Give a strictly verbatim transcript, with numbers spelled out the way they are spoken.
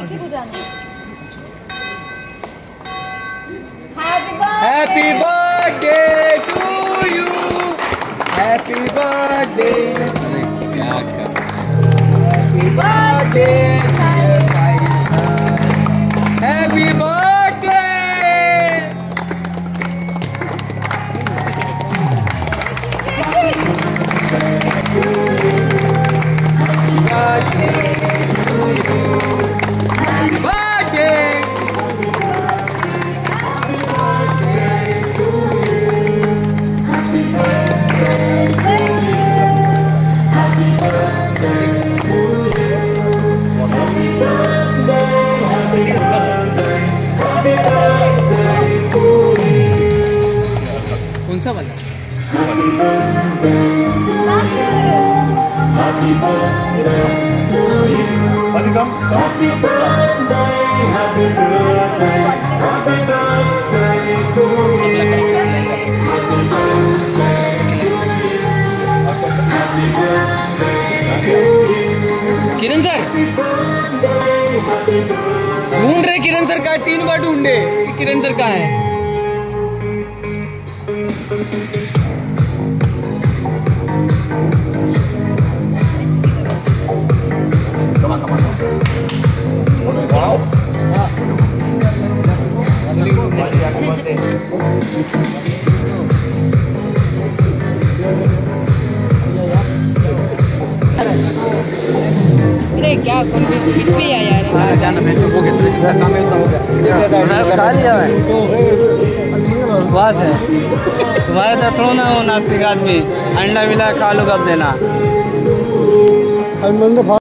राखी बुझानी। Happy birthday to you, happy birthday. अरे क्या कर रहा है? हैप्पी बर्थडे भाई साहब, हैप्पी बर्थडे। कौन सा वाला? किरण सर ढूंढ रहे, किरण सर कहाँ है? तीन बार ढूंढे किरण सर कहाँ है? अरे क्या कौन किट भी आया यार? हाँ जाना मैं तो वो कितने काम में हो गया खा लिया मैं बस है। तुम्हारे तो थोड़ा ना वो नास्तिक आदमी अंडा मिला खा लो कब देना।